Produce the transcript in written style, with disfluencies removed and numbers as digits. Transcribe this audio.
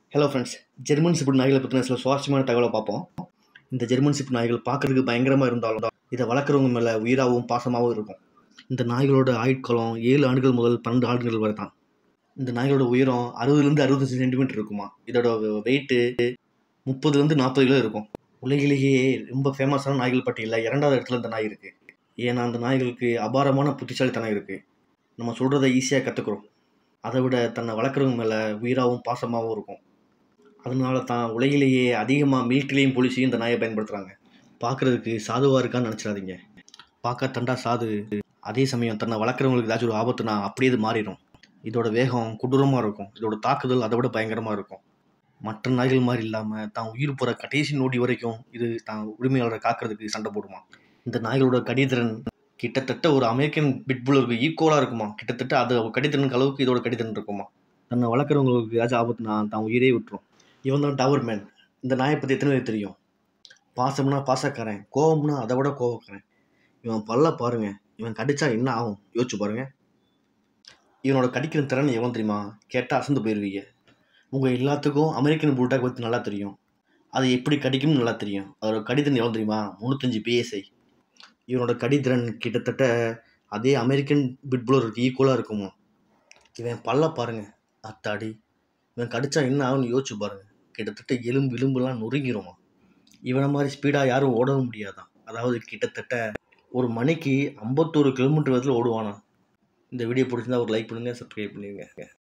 Hello friends, German shepherd நாய்களை பற்றின சில சுவாரஸ்யமான தகவலை பார்ப்போம். இந்த ஜெர்மன் ஷெப்பர்ட் நாய்கள் பார்க்கறதுக்கு பயங்கரமாக இருந்தாலும் இதை வளர்க்குறவங்க மேலே உயிராகவும் பாசமாகவும் இருக்கும். இந்த நாய்களோட ஆயுட்காலம் 7 ஆண்டுகள் முதல் 12 ஆண்டுகள் வரை தான். இந்த நாய்களோட உயரம் 60லேருந்து 65 சென்டிமீட்டர் இருக்குமா. இதோட வெயிட்டு 30லேருந்து 40 கிலோ இருக்கும். உலகிலேயே ரொம்ப ஃபேமஸான நாய்கள் பட்டியலில் 2வது இடத்துல இந்த நாய் இருக்குது. ஏன்னா அந்த நாய்களுக்கு அபாரமான புத்திசாலித்தனம் இருக்குது. நம்ம சொல்கிறத ஈஸியாக கற்றுக்குறோம். அதை விட தன்னை வளர்க்குறவங்க மேலே உயிராகவும் பாசமாகவும் இருக்கும். அதனால தான் உலகிலேயே அதிகமாக மிலிட்ரிலையும் போலீஸையும் இந்த நாயை பயன்படுத்துகிறாங்க. பார்க்குறதுக்கு சாதுவாக இருக்கான்னு நினச்சிடாதீங்க. பார்க்க தண்டா சாது, அதே சமயம் தன்னை வளர்க்குறவங்களுக்கு ஏதாச்சும் ஒரு ஆபத்துனா அப்படியே இது மாறிடும். இதோட வேகம் கொடூரமாக இருக்கும். இதோட தாக்குதல் அதை விட பயங்கரமாக இருக்கும். மற்ற நாய்கள் மாதிரி இல்லாமல் தான் உயிர் போகிற கடைசி நொடி வரைக்கும் இது தான் உரிமையாளரை காக்கிறதுக்கு சண்டை போடுமா. இந்த நாய்களோட கடிதிறன் கிட்டத்தட்ட ஒரு அமெரிக்கன் பிட்புல்லுக்கு ஈக்குவலாக இருக்குமா. கிட்டத்தட்ட அது கடிதிறனுக்கு அளவுக்கு இதோட கடிதிறன் இருக்குமா. தன்னை வளர்க்குறவங்களுக்கு ஏதாச்சும் ஆபத்துனா தான் உயிரே விட்டுரும். இவன் தான் டவர்மேன். இந்த நாயை பற்றி எத்தனை பேர் தெரியும்? பாசம்னா பாசக்காரன், கோவம்னா அதை விட கோவக்காரன். இவன் பல்ல பாருங்க, இவன் கடிச்சா என்ன ஆகும் யோசிச்சு பாருங்க. இவனோட கடிக்கிற திறன் எவன் தெரியுமா? கேட்டால் அசந்து போயிடுவீங்க. உங்கள் எல்லாத்துக்கும் அமெரிக்கன் புல்டாக் பற்றி நல்லா தெரியும். அது எப்படி கடிக்கும்னு நல்லா தெரியும். அதோட கடித்திறன் எவ்வளோ தெரியுமா? 305 PSI. இவனோட கடித்திறன் கிட்டத்தட்ட அதே அமெரிக்கன் பிட்புல்லருக்கு ஈக்குவலாக இருக்குமா. இவன் பல்ல பாருங்க, அத்தாடி. இவன் கடிச்சா என்ன ஆகும்னு யோசிச்சு பாருங்க. கிட்டத்தட்ட எலும்புலாம் நொறுங்கிருமா. இவனை மாதிரி ஸ்பீடாக யாரும் ஓடவும் முடியாதான். அதாவது கிட்டத்தட்ட ஒரு மணிக்கு 51 கிலோமீட்டர் வேகத்தில் ஓடுவானா. இந்த வீடியோ பிடிச்சிருந்தா ஒரு லைக் பண்ணுங்கள், சப்ஸ்கிரைப் பண்ணிடுங்க.